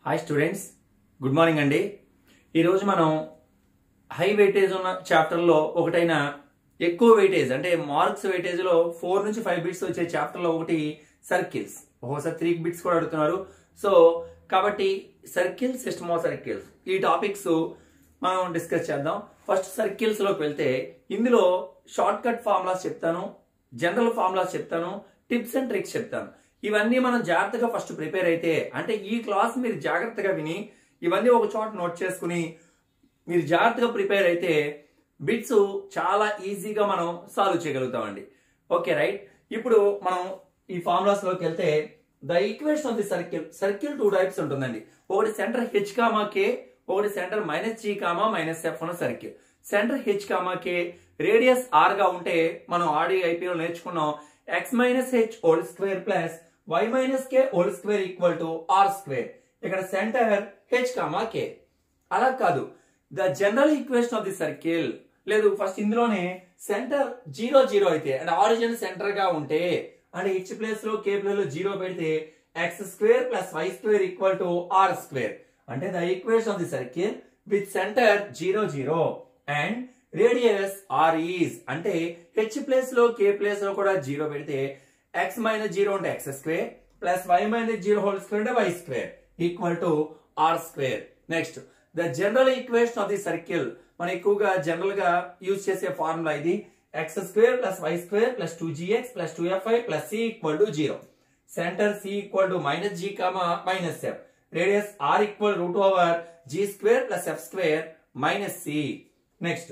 Hi students, good morning అండి. ఈరోజు మనం హై వెయిటేజ్ ఉన్న చాప్టర్లో ఒకటైన ఎక్కువ వెయిటేజ్ అంటే మార్క్స్ వెయిటేజ్లో 4 నుంచి 5 బిట్స్ వచ్చే చాప్టర్లో ఒకటి సర్కిల్స్. ఒక్కోసారి 3 బిట్స్ కూడా అడుగుతున్నారు. సో కాబట్టి సర్కిల్స్, సిస్టమ్ ఆఫ్ సర్కిల్స్ ఈ టాపిక్స్ మనం డిస్కస్ చేద్దాం. ఫస్ట్ సర్కిల్స్ లోకి వెళ్తే ఇందులో షార్ట్ కట్ ఫార్ములాస్ చెప్తాను, జనరల్ ఫార్ములాస్ చెప్తాను, టిప్స్ అండ్ ట్రిక్స్ చెప్తాను. ఇవన్నీ మనం జాగ్రత్తగా ఫస్ట్ ప్రిపేర్ అయితే, అంటే ఈ క్లాస్ మీరు జాగ్రత్తగా విని ఇవన్నీ ఒక చోట నోట్ చేసుకుని మీరు జాగ్రత్తగా ప్రిపేర్ అయితే బిట్స్ చాలా ఈజీగా మనం సాల్వ్ చేయగలుగుతామండి. Okay right. ఇప్పుడు మనం ఈ ఫార్ములాస్ లోకి వెళ్తే the equation of the circle 2 types ఉంటుందండి. ఒకటి సెంటర్ హెచ్ కామా కే, ఒకటి సెంటర్ -g -f ఉన్న circle. Centre H comma K, radius r గా ఉంటే మనం ఆడి ఐపీలో నేర్చుకున్నాం x - h whole square plus y - k whole square equal to r square. ఇక్కడ centre h comma k. అలా కాదు, the general equation of the circle లేదు, first ఇందులోనే centre 0 0 అయితే అంటే ఆరిజిన్ సెంటర్ గా ఉంటే అంటే h ప్లేస్ లో k ప్లేస్ లో 0 పెడితే x square plus y square equal to r square. అంటే the equation of the circle with centre 0 0 and radius r is అంటే h ప్లేస్ లో k ప్లేస్ లో కూడా 0 పెడితే x - 0 అంటే x square plus y - 0 whole square అంటే y square equal to r square. Next the general equation of the circle మనం ఎక్కువగా general గా యూజ్ చేసే ఫార్ములా ఇది. x square plus y square plus 2gx plus 2fy plus c equal to 0. Centre c equal to -g -f. Radius r equal √g square plus f square minus c. Next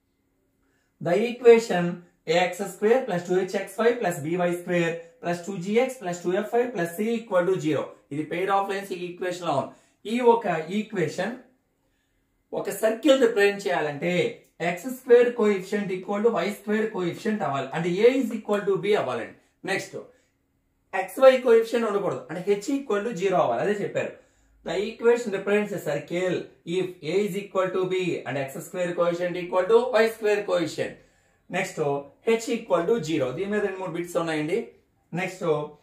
the equation ax square plus 2hxy plus by square plus 2gx plus 2fy plus c equal to 0. ఇది pair of lines equation లో ఉంది. ఈ ఒక equation ఒక circle represent చేయాలంటే x square coefficient equal to y square coefficient అవ్వాలి, అంటే a is equal to b అవ్వాలండి. నెక్స్ట్ xy కోఎఫిషియంట్ ఉండకూడదు, అంటే h ఈక్వల్ టు 0 అవ్వాలి. అదే చెప్పారు. The equation represents a circle if a is equal to b and x square coefficient equal to y square coefficient. Next h equal to 0. దీని మీద 2-3 bits ఉన్నాయండి. Next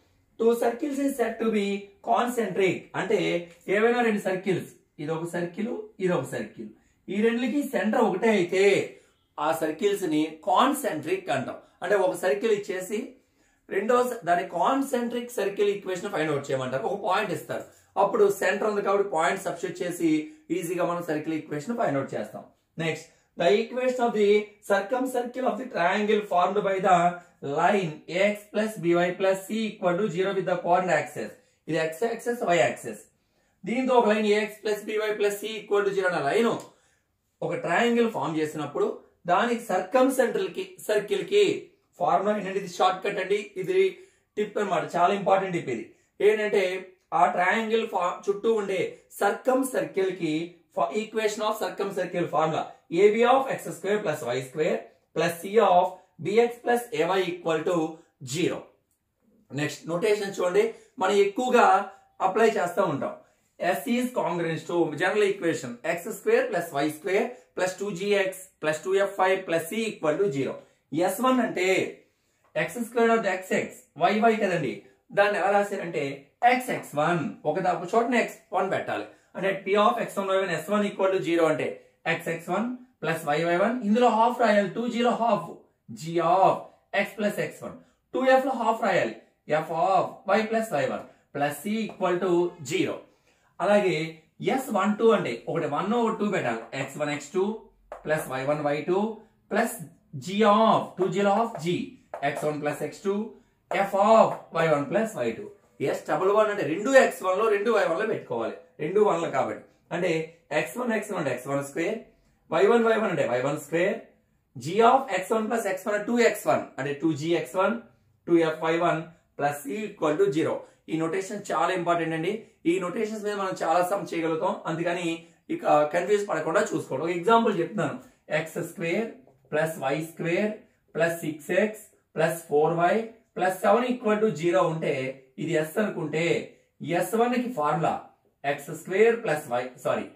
2 circles is said to be concentric. అంటే ఏవైనా 2 circles, ఇది ఒక circle, ఇది ఒక circle, ఈ రెండికి సెంటర్ ఒకటే అయితే ఆ సర్కిల్స్ ని కాన్సెంట్రిక్ అంటాం. అంటే ఒక సర్కిల్ ఇచ్చేసి రెండో దాని concentric circle equation find out చేయమంటారు. ఒక పాయింట్ ఇస్తారు, అప్పుడు సెంటర్ ఉంది కాబట్టి పాయింట్ సబ్స్టిట్యూట్ చేసి ఈజీగా మనం సర్కిల్ ఈక్వేషన్ ఫైండ్ అవుట్ చేస్తాం. Next the equation of the circumcircle of the triangle formed by the line ax plus by plus c equal to 0 with the coordinate axes. ఇది x axes, y axes. దీంతో ఒక line ax plus by plus c equal to 0 అనే line ఒక triangle form చేసినప్పుడు దానికి సర్కమ్ circle కి formula ఏంటంటే, ఇది షార్ట్ కట్ అండి, ఇది టిప్ అన్నమాట, చాలా ఇంపార్టెంట్ టిప్ ఇది. ఏంటంటే ఆ ట్రయాంగిల్ చుట్టూ ఉండే సర్కమ్ సర్కిల్ కి equation of circumcircle formula ab of x square plus y square plus c of bx plus ay equal to 0. Next notation చూడండి, మనం ఎక్కువగా అప్లై చేస్తూ ఉంటాం. s is congruent to general equation x square plus y square plus 2gx plus 2fy plus c equal to 0. s1 అంటే x square of xx y కదండి, దాన్ని ఎలా రాశారంటే xx1 ఒక చోటనే x1 పెట్టాలి. అంటే p of x1 y1 s1 equal to 0 అంటే xx1 ప్లస్ y1, ఇందులో హాఫ్ రాయాలి, 2g లో half g of x plus x1, 2f లో హాఫ్ రాయాలి, f of y plus y1 plus c equal to 0. అలాగే s12 అంటే ఒకటి 1 ఒకటి 2 పెట్టాలి, x1 x2 plus y1 y2 plus g of 2g లో half g x1 plus x2 f of y1 plus y2. s11 అంటే రెండు x1 లో రెండు y1 లో పెట్టుకోవాలి, రెండు 1 కాబట్టి. అంటే x1 అంటే x1 స్క్వేర్, y1 అంటే y1 square, g of x1 plus x1 2x1 అంటే 2gx1 2f y1 plus c equal to 0. ఈ నోటేషన్ చాలా ఇంపార్టెంట్ అండి. ఈ నోటేషన్స్ మీద మనం చాలా సమ్ చేయగలుగుతాం, అందుకని ఇక కన్ఫ్యూజ్ పడకుండా చూసుకోండి. ఒక ఎగ్జాంపుల్ చెప్తున్నాను, x square plus y square plus 6x plus 4y plus 7 equal to 0 ఉంటే ఇది s అనుకుంటే s1 కి formula x square plus y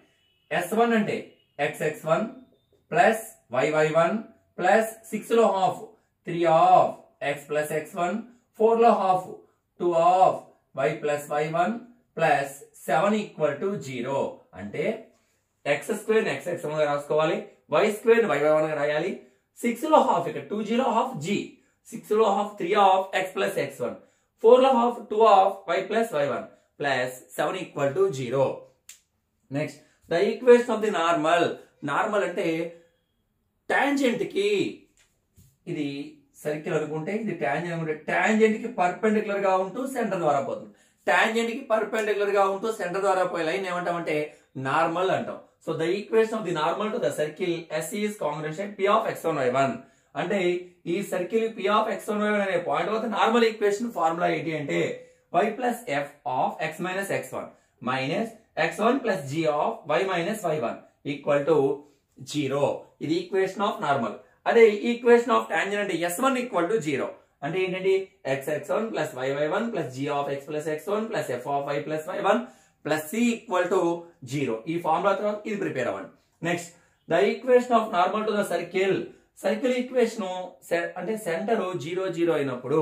s1 అంటే xx1 ప్లస్ yy1 ప్లస్ 6 లో half 3 of x plus x1, 4 లో half 2 of y plus y1 plus 7 equal to 0 అంటే X square ని X గా రాసుకోవాలి, వై స్క్వేర్ ని y1 గా రాయాలి. 6 లో హాఫ్ ఇక్కడ 2g లో హాఫ్ g, 6 లో half 3 of x plus x1, 4 లో half 2 of y plus y1 plus 7 equal to 0. Next the equation of the normal. Normal అంటే టాంజెంట్ కి, ఇది సర్కిల్ అనుకుంటే ఇది టాంజెంట్ అనుకుంటే టాంజెంట్ కి పర్పెండిక్యులర్ గా ఉంటూ సెంటర్ ద్వారా పోతుంది. టాంజెంట్ కి పర్పెండిక్యులర్ గా ఉంటూ సెంటర్ ద్వారా పోయే లైన్ ఏమంటామంటే నార్మల్ అంటాం. So the equation of the normal to the circle S is congruent P of x1 y1 అంటే ఈ circle P of x1 y1 అనే పాయింట్ వద్ద నార్మల్ ఈక్వేషన్ ఫార్ములా ఏంటి అంటే y plus f of x minus x1 minus x1 plus g of y minus y1 equal to 0. ఇది equation of normal. అదే equation of tangent అంటే S1 equal to 0 అంటే ఏంటంటే x1 plus y1 plus g of x plus x1 plus f of y plus y1 plus c equal to 0. ఈ formula తర్వాత ఇది prepare అవ్వండి. Next the equation of normal to the circle. Circle equation అంటే centre 0 0 అయినప్పుడు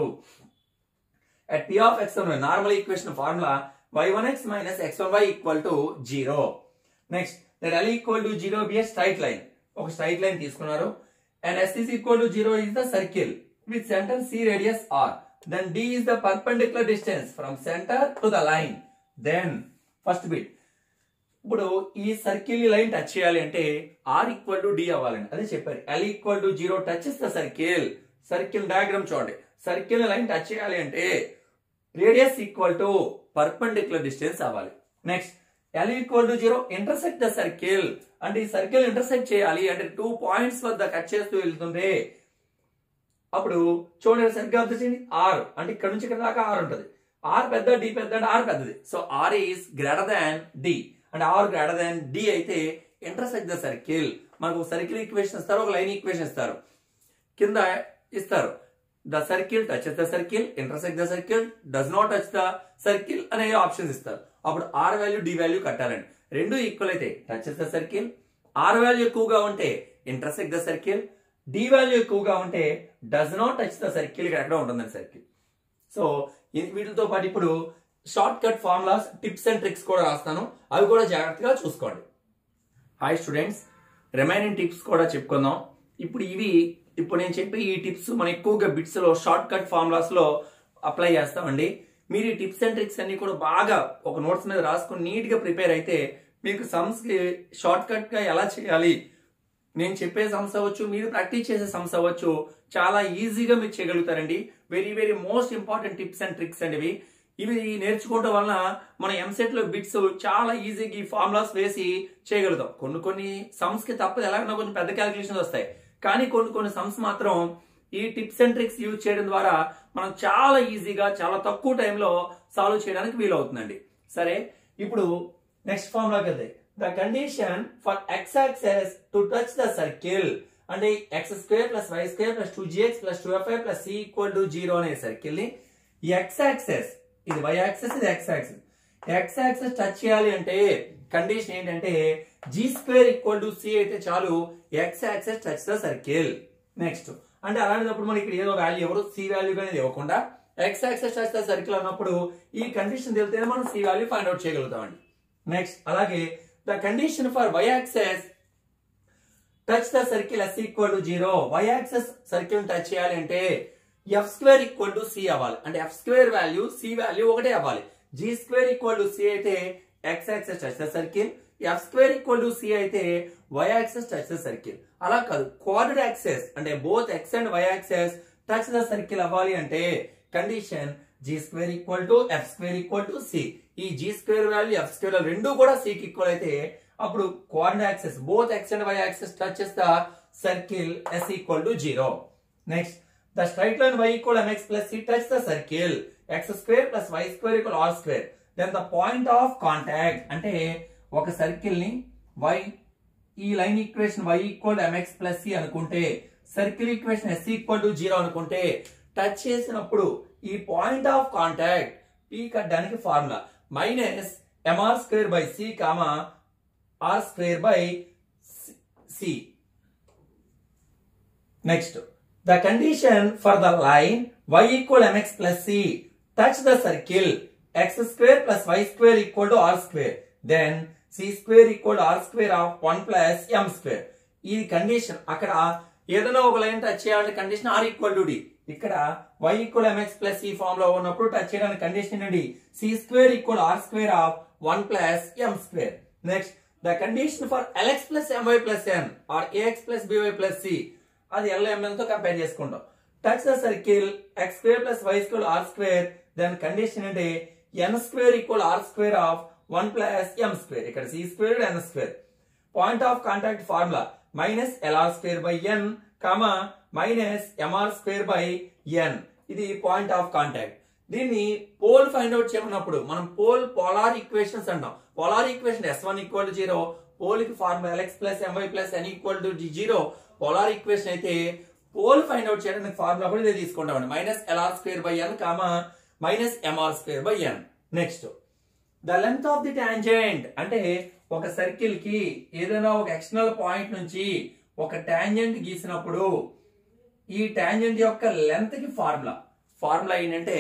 at p of x1 normal equation formula y1x minus x1y equal to 0. Next that l equal to 0 be a straight line. ఒక straight line తీసుకున్నారు and s is equal to 0 is the circle with center c radius r. Then d is the perpendicular distance from center to the line. Then first bit, ఇప్పుడు ఈ circle ని line touch చేయాలి అంటే r equal to d అవ్వాలండి. అదే చెప్పారు l equal to 0 touches the circle. Circle diagram చూడండి. Circle ని లైన్ టచ్ చేయాలి అంటే radius equal to perpendicular distance అవ్వాలి. Next l equal to 0 intersect the circle అంటే ఈ సర్కిల్ ఇంటర్సెక్ట్ చేయాలి అంటే 2 పాయింట్స్ వద్ద కట్ చేస్తూ వెళ్తుంటే అప్పుడు చూడండి సరిగ్గా అబ్జర్వ్ చేయండి. r అంటే ఇక్కడ నుంచి ఇక్కడ దాకా r ఉంటుంది. r పెద్ద d పెద్ద అంటే r పెద్దది. So r is greater than d అంటే r గ్రేటర్ దాన్ d అయితే ఇంటర్సెక్ట్ ద సర్కిల్. మనకు సర్కిల్ ఈక్వేషన్ ఇస్తారు, ఒక లైన్ ఈక్వేషన్ ఇస్తారు, కింద ఇస్తారు the circle touches the circle, intersect the circle, does not touch the circle అనే ఆప్షన్స్ ఇస్తారు. అప్పుడు r వాల్యూ d వాల్యూ కట్టాలండి. రెండు ఈక్వల్ అయితే touches the circle, r value ఎక్కువగా ఉంటే intersect the circle, d value ఎక్కువగా ఉంటే does not touch the circle. ఇక్కడ ఎక్కడ ఉంటుందండి సర్కిల్. సో వీటితో పాటు ఇప్పుడు short cut formulas, tips and tricks కూడా రాస్తాను, అవి కూడా జాగ్రత్తగా చూసుకోండి. హాయ్ స్టూడెంట్స్, రిమైనింగ్ టిప్స్ కూడా చెప్పుకుందాం. ఇప్పుడు నేను చెప్పి ఈ టిప్స్ మనం ఎక్కువగా బిట్స్ లో షార్ట్ కట్ ఫార్ములాస్ లో అప్లై చేస్తామండి. మీరు ఈ టిప్స్ అండ్ ట్రిక్స్ అన్ని కూడా బాగా ఒక నోట్స్ మీద రాసుకుని నీట్ గా ప్రిపేర్ అయితే మీకు సమ్స్ కి షార్ట్ కట్ గా ఎలా చేయాలి, నేను చెప్పే సమ్స్ అవ్వచ్చు, మీరు ప్రాక్టీస్ చేసే సమ్స్ అవ్వచ్చు, చాలా ఈజీగా మీరు చేయగలుగుతారండి. Very very most important tips and tricks అండి ఇవి నేర్చుకోవడం వలన మన ఎంసెట్ లో బిట్స్ చాలా ఈజీగా ఈ ఫార్ములాస్ వేసి చేయగలుగుతాం. కొన్ని సమ్స్ కి తప్పదు, ఎలాగైనా కొంచెం పెద్ద క్యాలిక్యులేషన్స్ వస్తాయి, కానీ కొన్ని సమ్స్ మాత్రం ఈ టిప్స్ అండ్ ట్రిక్స్ యూజ్ చేయడం ద్వారా మనం చాలా ఈజీగా చాలా తక్కువ టైంలో సాల్వ్ చేయడానికి వీలవుతుందండి. సరే, ఇప్పుడు నెక్స్ట్ ఫార్ములాకి వెళ్తే the condition for x axis to touch the circle అంటే x square plus y square plus 2gx plus 2fy plus c equal to 0 అనే సర్కిల్ ని x యాక్సిస్, ఇది y యాక్సిస్, ఇది x axis, x axis touch చేయాలి అంటే కండిషన్ ఏంటంటే g square equal to c అయితే చాలు x axis touch the circle. Next అంటే అలాంటప్పుడు మనకి ఇక్కడ ఏదో వాల్యూ ఎవరు c వాల్యూ అనేది ఇవ్వకుండా x axis touch the circle అన్నప్పుడు ఈ కండిషన్ తెలితేనే మనం c వాల్యూ ఫైండ్ అవుట్ చేయగలుగుతామండి. నెక్స్ట్ అలాగే the condition for y axis touch the circle s equal to 0. y axis circle touch చేయాలి అంటే f square equal to c అవ్వాలి. అంటే f square value c value ఒకటే అవ్వాలి. g square equal to c అయితే x axis touch the circle, f square equal to c అయితే y axis touch the circle. అలా కాదు, కోఆర్డినేట్ యాక్సిస్ అంటే both x and y axis touch the circle అవ్వాలి అంటే condition g square equal to f square equal to c. ఈ g square value f square రెండు కూడా c కి equal అయితే అప్పుడు coordinate axis both x and y axis touches the circle s equal to 0. Next the straight line y equal mx plus c touch the circle x square plus y square equal r square. Then the point of contact అంటే ఒక circle ని y, ఈ line equation y equal mx plus c అనుకుంటే, circle equation s equal to 0 అనుకుంటే touch చేసినప్పుడు ఈ point of contact p కట్టడానికి formula minus mr square by c comma r square by c. Next the condition for the line y equal mx plus c touch the circle x square plus y square equal to r square. Then c square equal to r square of 1 plus m square. ఈ condition అక్కడ ఏదైనా ఒక line touch చేయాలంటే condition r equal to d. ఇక్కడ y equal mx plus ఈ form లో ఉన్నప్పుడు touch చేయడానికి కండిషన్ ఏంటి? c square equal r square of 1 plus m square. Next the condition for lx plus my plus n or ax plus by plus c, అది l mn తో compare చేసుకుంటాం. Touch the circle x square plus y square r square. Then condition అంటే n square equal r square of 1 plus m square. ఇక్కడ c square n square. Point of contact formula minus lr square by n comma minus mr square by n. ఇది point of contact. దీన్ని pole find out చేయమన్నప్పుడు మనం polar equations అంటాం. Polar equation s1 equal to 0, pole కి formula lx plus my plus n equal to 0 polar equation అయితే, pole find out చేయడానికి formula కూడా ఇదే తీసుకుంటామండి. Minus lr square by n comma minus mr square by n. Next the length of the tangent అంటే ఒక circle కి ఏదైనా ఒక ఎక్స్టర్నల్ పాయింట్ నుంచి ఒక టాంజెంట్ గీసినప్పుడు ఈ టాంజెంట్ యొక్క లెంత్ కి ఫార్ములా ఏంటంటే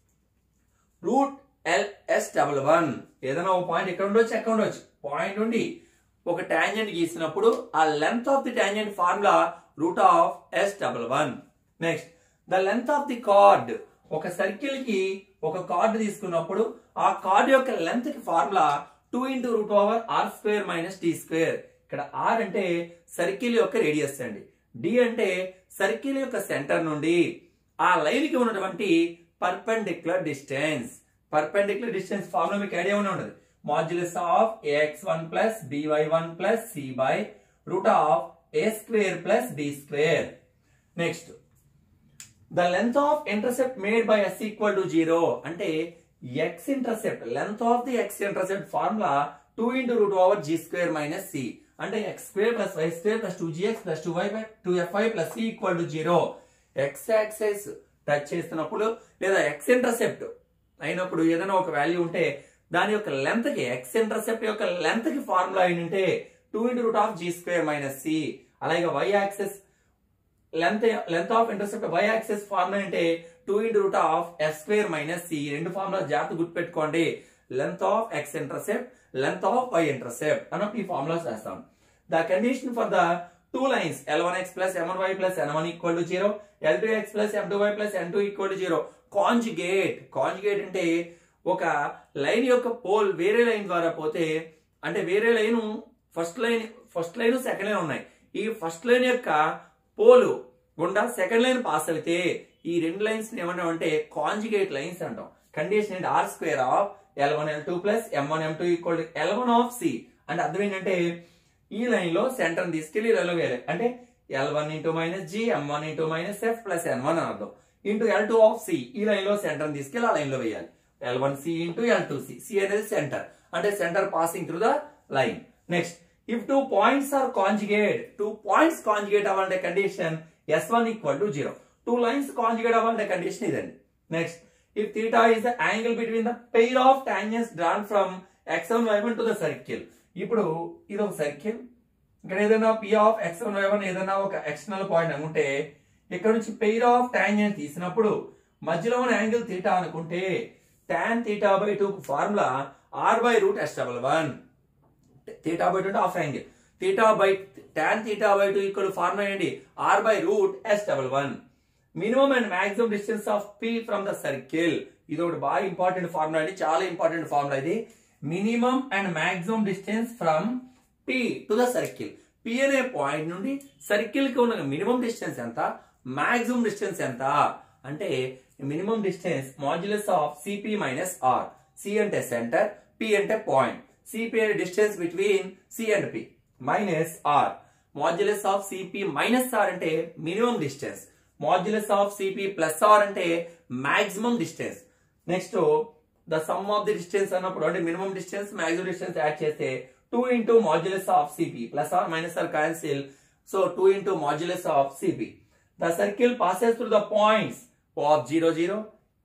రూట్ LS11. ఏదైనా ఒక పాయింట్ ఎక్కడ ఉండొచ్చు, ఎక్కడ ఉండొచ్చు, పాయింట్ నుండి ఒక టాంజెంట్ గీసినప్పుడు ఆ length of the tangent formula root of S11. Next the length of the chord, ఒక సర్కిల్ కి ఒక కార్డ్ తీసుకున్నప్పుడు ఆ కార్డ్ యొక్క లెంత్ కి formula 2 into root over r square minus d square. ఇక్కడ r అంటే సర్కిల్ యొక్క రేడియస్ అండి, d అంటే సర్కిల్ యొక్క సెంటర్ నుండి ఆ లైన్ కి ఉన్నటువంటి perpendicular distance. Perpendicular distance formula మీకు ఐడియా ఉండదు. Modulus of ax1 plus by1 plus c by root of a square plus b square. Next the length of intercept made by s equal to 0 అంటే x intercept, length of the x intercept formula 2 into root over g square minus c అంటే x square plus y square plus 2gx plus 2fy plus c equal to 0. x axis touch చేస్తున్నప్పుడు లేదా x intercept అయినప్పుడు ఏదైనా ఒక value ఉంటే దాని యొక్క length కి, x ఇంటర్సెప్ట్ యొక్క లెంత్ కి ఫార్ములా ఏంటంటే 2 into root of g square minus c. అలాగే y axis length of intercept y axis formula అంటే 2 into root of f square minus c. రెండు ఫార్ములా జాగ్రత్త గుర్తుపెట్టుకోండి. Length of x intercept, length of y intercept అన్నప్పుడు ఈ formulas వేస్తాం. The condition for the two lines L1x plus M1y plus N1 equal to 0, L2x plus M2y plus N2 equal to 0. Conjugate అంటే ఒక line యొక్క pole వేరే line ద్వారా పోతే, అంటే వేరే line first line second line ఉన్నాయి, ఈ ఫస్ట్ లైన్ యొక్క పోలు గుండా సెకండ్ లైన్ పాస్ అయితే ఈ రెండు లైన్స్ ఏమంటామంటే కాంజుగేట్ లైన్స్ అంటాం. కండిషన్ ఏంటి? r square of L1 L2 plus M1 M2 equal to L1 of c. అంటే అర్థం ఏంటంటే ఈ లైన్ లో సెంటర్ తీసుకెళ్లి ఇలా వేయాలి, అంటే L1 into minus g M1 into minus f plus N1 అని అర్థం. ఇంటూ L2 ఆఫ్ c, ఈ లైన్ లో సెంటర్ తీసుకెళ్లి ఆ లైన్ లో వేయాలి. L1c ఇంటూ L2c, c అనేది సెంటర్, అంటే centre passing through the line. Next if two points are conjugate, two points conjugate అవ్వాలంటే condition S1 equal to 0. Two lines conjugate అవ్వాలంటే కండిషన్ ఇదండి. Next if theta is the angle between the pair of tangents drawn from x1 y1 to the circle. ఇప్పుడు ఇది ఒక circle, ఇక్కడ ఏదైనా p of x1 y1 ఏదైనా ఒక external point అనుకుంటే ఇక్కడ నుంచి పెయిర్ ఆఫ్ టాంజెంట్ తీసినప్పుడు మధ్యలో ఉన్న యాంగిల్ థీటా అనుకుంటే tan theta by 2 formula r by root s11. theta by 2 అంటే half angle, theta by tan theta by 2 equal formula ఏంటి? r by root s11. Minimum and maximum distance of p from the circle. ఇది ఒకటి బాగా important formula అండి, చాలా important formula ఇది. Minimum and maximum distance from p to the circle. p అనే point నుండి circle కి ఉన్న మినిమం డిస్టెన్స్ ఎంత, మాక్సిమం డిస్టెన్స్ ఎంత అంటే minimum distance modulus of cp minus r. c అంటే సెంటర్, p అంటే పాయింట్, cp అంటే distance between c and p minus r. Modulus of cp minus r అంటే minimum distance, modulus of cp plus r అంటే maximum distance. Next the sum of the distance అన్నప్పుడు అంటే minimum distance maximum distance add చేస్తే 2 into modulus of cp plus r minus r cancel, so 2 into modulus of cp. The circle passes through the points of 0 0,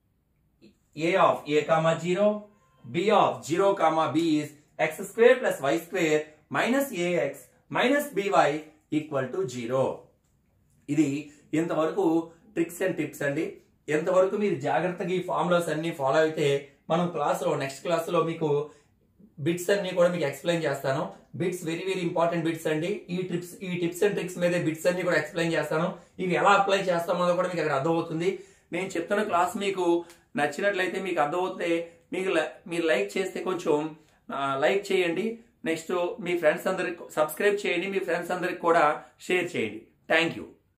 a of a comma 0, b of 0 comma b is x square plus y square minus ax minus by equal to 0. ఇది ఇంతవరకు tricks and tips అండి. ఎంతవరకు మీరు జాగ్రత్తగా ఈ formulas అన్ని follow అయితే మనం నెక్స్ట్ క్లాస్లో మీకు బిట్స్ అన్ని కూడా మీకు ఎక్స్ప్లెయిన్ చేస్తాను. Bits very very important bits అండి. ఈ టిప్స్ అండ్ ట్రిక్స్ మీద బిట్స్ అన్ని కూడా ఎక్స్ప్లెయిన్ చేస్తాను. ఇవి ఎలా అప్లై చేస్తామో కూడా మీకు అక్కడ అర్థమవుతుంది. నేను చెప్తున్న క్లాస్ మీకు నచ్చినట్లయితే, మీకు అర్థమవుతే మీరు లైక్ చేస్తే కొంచెం లైక్ చేయండి. నెక్స్ట్ మీ ఫ్రెండ్స్ అందరికి సబ్స్క్రైబ్ చేయండి, మీ ఫ్రెండ్స్ అందరికి కూడా షేర్ చేయండి. Thank you.